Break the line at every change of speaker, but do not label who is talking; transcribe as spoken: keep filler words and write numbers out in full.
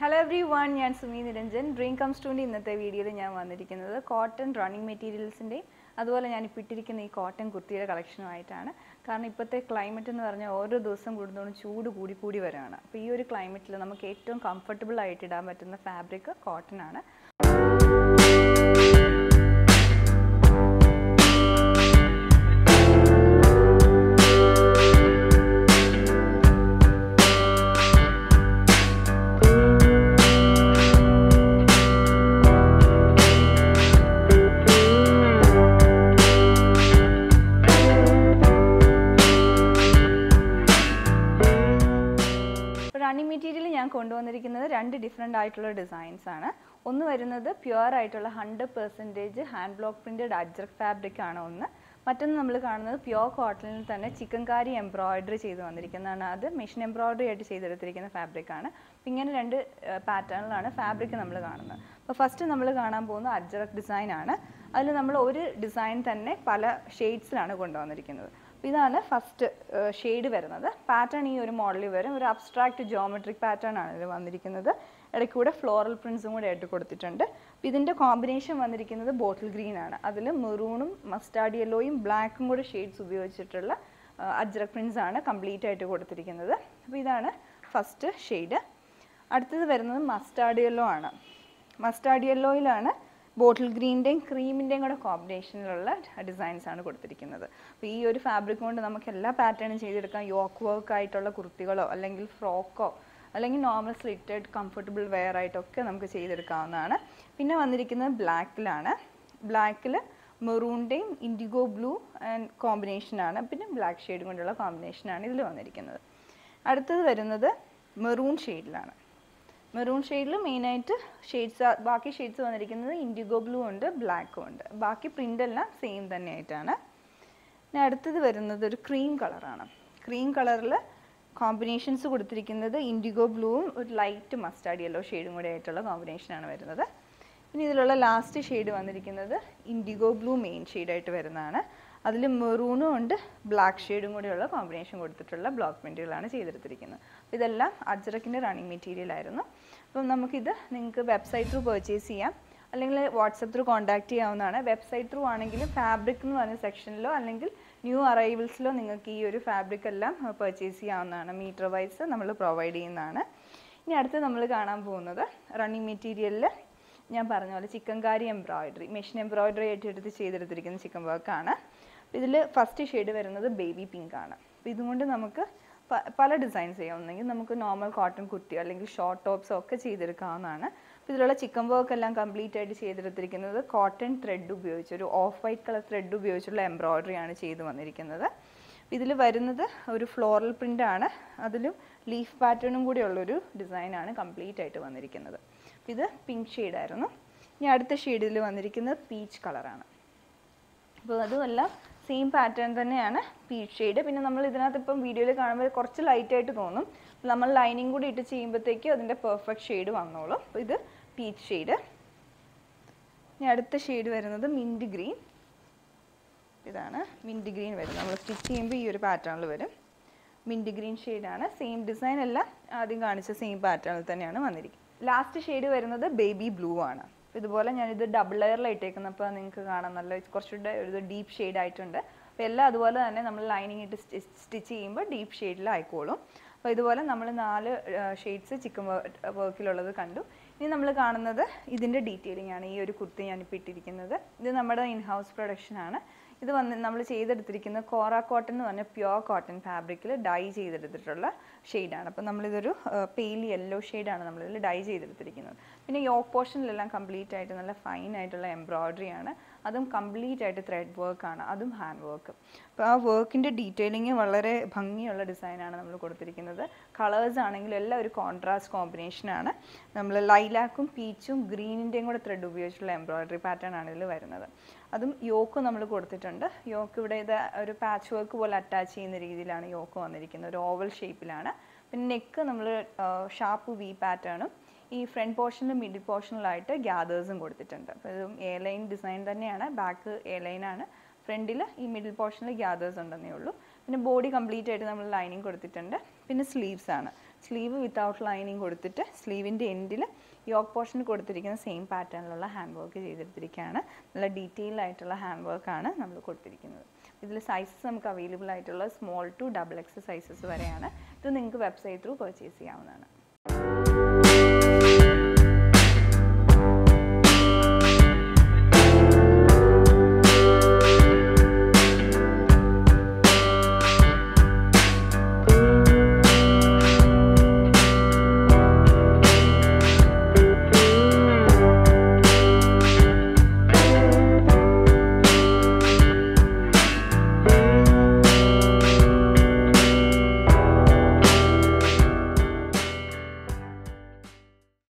Hello everyone, I am Sumi Nirenjan. Dream comes to me in this video. I am wearing cotton running materials. I am wearing a cotton kurti collection. Because the climate is very hot. In this climate, we have comfortable fabric cotton. Running material I have two different designs. One is pure one hundred percent hand block printed Ajrakh fabric. Another pure cotton Chikankari embroidered machine embroidered fabric. Two patterns fabric. First we will see Ajrakh design. That is one design in shades. This is the first uh, shade. The pattern is a model, an abstract geometric pattern. There are floral prints. This is combination of bottle green. That is maroon, mustard yellow, and black shades. Uh, Ajrakh prints are complete. This is the first shade. This is mustard yellow. Mustard yellow is bottle green and cream combination designs. This fabric is a pattern yoke work, kurti, frock, normal slitted, comfortable wear. This is black. Black maroon, indigo blue and combination. Black shade combination. This is maroon shade. Maroon shade main shades baki shades indigo blue and black and baki print same thanne aitana ne aduthathu varunathu oru cream color aanu cream color la combinations koduttirikkunnathu indigo blue and light mustard yellow shade kude aayittulla combination aanu varunathu ini idilulla last shade vandirikkunnathu indigo blue main shade aayittu varunnaanu adile maroon and black shade kude ulla combination kodutittulla block material aanu cheyidirthirikkunnu idellam Ajrakh inde running material aayirunnu appo namukku idu ningalku website through purchase cheyam allengil WhatsApp through contact cheyavunnaanu website through aanengil fabric nu vanna section lo allengil new arrivals lo ningalku ee oru fabric ellam purchase cheyavunnaanu meter wise nammal provide cheyyunnanu ini adutha nammal kaanan povunnathu running material il ഞാൻ പറഞ്ഞ പോലെ chikankari embroidery machine embroidery ആയിട്ട് എടുത്ത് ചെയ്തെടുത്തിരിക്കുന്ന chicken വർക്കാണ്. ഇതിൽ first shade വരുന്നത് baby pink ആണ്. അപ്പോൾ ഇതുകൊണ്ട് നമുക്ക് പല ഡിസൈൻസ് ചെയ്യാവുന്നെങ്കിൽ നമുക്ക് നോർമൽ കോട്ടൺ കുർത്തി അല്ലെങ്കിൽ ഷോർട്ട് ടോപ്സ് ഒക്കെ ചെയ്തെടുക്കാവുന്നതാണ്. അപ്പോൾ ഇതിലുള്ള ചിക്കൻ വർക്ക് എല്ലാം കംപ്ലീറ്റ് ആയിട്ട് ചെയ്തെടുത്തിരിക്കുന്നത് കോട്ടൺ ത്രെഡ് ഉപയോഗിച്ച് ഒരു ഓഫ് വൈറ്റ് കളർ ത്രെഡ് ഉപയോഗിച്ചുള്ള എംബ്രോയിഡറി ആണ് ചെയ്തു വന്നിരിക്കുന്നത്. ഇതിൽ വരുന്നത് ഒരു ഫ്ലോറൽ പ്രിൻ്റ് ആണ്. അതിലും ലീഫ് പാറ്റേണും കൂടി ഉള്ളൊരു ഡിസൈനാണ് കംപ്ലീറ്റ് ആയിട്ട് വന്നിരിക്കുന്നത്. ഇത് പിങ്ക് ഷെയ്ഡ് ആയിരുന്നു. ഇനി അടുത്ത ഷെയ്ഡിൽ വന്നിരിക്കുന്നത് പീച്ച് കളറാണ്. അപ്പോൾ അതുമല്ല സെയിം പാറ്റേൺ തന്നെയാണ് പീച്ച് ഷെയ്ഡ്. പിന്നെ നമ്മൾ ഇതിനകത്ത് ഇപ്പം വീഡിയോയിൽ കാണുമ്പോൾ കുറച്ച് ലൈറ്റായിട്ട് തോന്നും. നമ്മൾ ലൈനിങ് കൂടി ഇട്ട് ചെയ്യുമ്പോഴത്തേക്കും അതിൻ്റെ പെർഫെക്റ്റ് ഷെയ്ഡ് വന്നോളും. അപ്പോൾ ഇത് പീച്ച് ഷെയ്ഡ്. ഇനി അടുത്ത ഷെയ്ഡ് വരുന്നത് മിൻറ്റ് ഗ്രീൻ. ഇതാണ് മിൻറ്റ് ഗ്രീൻ വരുന്നത്. നമ്മൾ സ്റ്റിച്ച് ചെയ്യുമ്പോൾ ഈ ഒരു പാറ്റേണിൽ വരും. മിൻറ്റ് ഗ്രീൻ ഷെയ്ഡാണ്. സെയിം ഡിസൈൻ എല്ലാം ആദ്യം കാണിച്ച സെയിം പാറ്റേണിൽ തന്നെയാണ് വന്നിരിക്കുന്നത്. ലാസ്റ്റ് ഷെയ്ഡ് വരുന്നത് ബേബി ബ്ലൂ ആണ്. ഇതുപോലെ ഞാനിത് ഡബിൾ ലെയറിലായിട്ടേക്കുന്നപ്പോൾ നിങ്ങൾക്ക് കാണാൻ നല്ല കുറച്ചുകൂടെ ഒരു ഡീപ്പ് ഷെയ്ഡ് ആയിട്ടുണ്ട്. അപ്പോൾ എല്ലാം അതുപോലെ തന്നെ നമ്മൾ ലൈനിങ് ഇട്ട് സ്റ്റിച്ച് ചെയ്യുമ്പോൾ ഡീപ്പ് ഷെയ്ഡിലായിക്കോളും. അപ്പോൾ ഇതുപോലെ നമ്മൾ നാല് ഷെയ്ഡ്സ് ചിക്കൻ വർക്കിലുള്ളത് കണ്ടു. ഇനി നമ്മൾ കാണുന്നത് ഇതിൻ്റെ ഡീറ്റെയിലിംഗ് ആണ്. ഈ ഒരു കുർത്തി ഞാനിപ്പോൾ ഇട്ടിരിക്കുന്നത് ഇത് നമ്മുടെ ഇൻ ഹൗസ് പ്രൊഡക്ഷനാണ്. ഇത് വന്ന് നമ്മൾ ചെയ്തെടുത്തിരിക്കുന്ന കോറ കോട്ടൺ എന്ന് പറഞ്ഞാൽ പ്യുവർ കോട്ടൺ ഫാബ്രിക്കിൽ ഡൈ ചെയ്തെടുത്തിട്ടുള്ള ഷെയ്ഡാണ്. അപ്പോൾ നമ്മളിതൊരു പെയിൽ യെല്ലോ ഷെയ്ഡാണ് നമ്മളിതിൽ ഡൈ ചെയ്തെടുത്തിരിക്കുന്നത്. പിന്നെ യോക്ക് പോർഷനിലെല്ലാം കംപ്ലീറ്റ് ആയിട്ട് നല്ല ഫൈൻ ആയിട്ടുള്ള എംബ്രോയിഡറി ആണ്. അതും കംപ്ലീറ്റ് ആയിട്ട് ത്രെഡ് വർക്കാണ്, അതും ഹാൻഡ് വർക്ക്. അപ്പോൾ ആ വർക്കിൻ്റെ ഡീറ്റെയിലിംഗ് വളരെ ഭംഗിയുള്ള ഡിസൈനാണ് നമ്മൾ കൊടുത്തിരിക്കുന്നത്. കളേഴ്സ് ആണെങ്കിലും എല്ലാം ഒരു കോൺട്രാസ്റ്റ് കോമ്പിനേഷനാണ്. നമ്മൾ ലൈലാക്കും പീച്ചും ഗ്രീനിൻ്റെയും കൂടെ ത്രെഡ് ഉപയോഗിച്ചുള്ള എംബ്രോയിഡറി പാറ്റേൺ ആണ് ഇതിൽ വരുന്നത്. അതും യോക്ക് നമ്മൾ കൊടുത്തിട്ടുണ്ട്. യോക്ക് ഇവിടെ ഇത് ഒരു പാച്ച് വർക്ക് പോലെ അറ്റാച്ച് ചെയ്യുന്ന രീതിയിലാണ് യോക്ക് വന്നിരിക്കുന്നത്. ഒരു ഓവൽ ഷേപ്പിലാണ്. പിന്നെ നെക്ക് നമ്മൾ ഷാർപ്പ് വി പാറ്റേണും ഈ ഫ്രണ്ട് പോർഷനിലും മിഡിൽ പോർഷനിലായിട്ട് ഗ്യാദേഴ്സും കൊടുത്തിട്ടുണ്ട്. അപ്പോൾ ഇതും എ ലൈൻ ഡിസൈൻ തന്നെയാണ്. ബാക്ക് എ ലൈനാണ്. ഫ്രണ്ടിൽ ഈ മിഡിൽ പോർഷനിൽ ഗ്യാദേഴ്സ് ഉണ്ടെന്നേ ഉള്ളൂ. പിന്നെ ബോഡി കംപ്ലീറ്റ് ആയിട്ട് നമ്മൾ ലൈനിങ് കൊടുത്തിട്ടുണ്ട്. പിന്നെ സ്ലീവ്സ് ആണ്. സ്ലീവ് വിത്തൗട്ട് ലൈനിങ് കൊടുത്തിട്ട് സ്ലീവിൻ്റെ എൻഡിൽ യോക്ക് പോർഷൻ കൊടുത്തിരിക്കുന്ന സെയിം പാറ്റേണിലുള്ള ഹാൻഡ് വർക്ക് ചെയ്തെടുത്തിരിക്കുകയാണ്. നല്ല ഡീറ്റെയിൽ ആയിട്ടുള്ള ഹാൻഡ് വർക്കാണ് നമ്മൾ കൊടുത്തിരിക്കുന്നത്. ഇതിൽ സൈസസ് നമുക്ക് അവൈലബിൾ ആയിട്ടുള്ള small to double X sizes വരെയാണ്. ഇത് നിങ്ങൾക്ക് വെബ്സൈറ്റ് ത്രൂ പർച്ചേസ് ചെയ്യാവുന്നതാണ്.